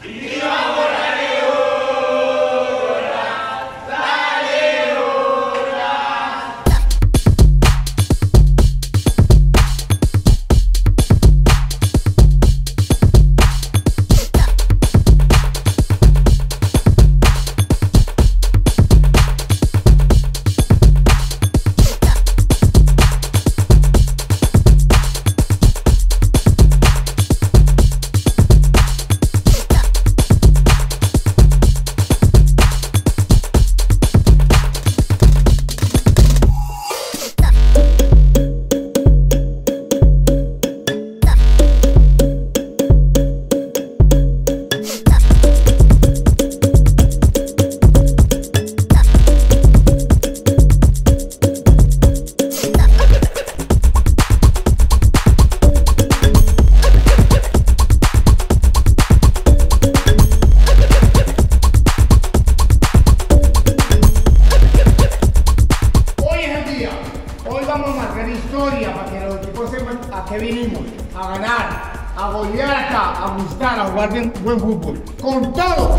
Para que los equipos sepan a qué vinimos, a ganar, a golear acá, a gustar, a jugar bien, buen fútbol, con todo.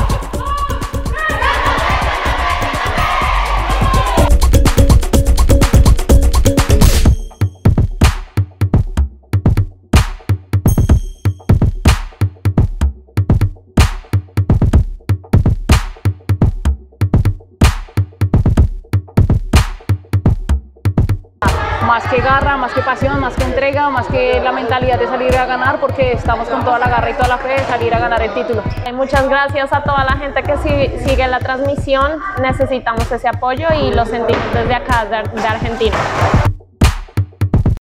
Más que garra, más que pasión, más que entrega, más que la mentalidad de salir a ganar, porque estamos con toda la garra y toda la fe de salir a ganar el título. Muchas gracias a toda la gente que sigue la transmisión. Necesitamos ese apoyo y lo sentimos desde acá, de Argentina.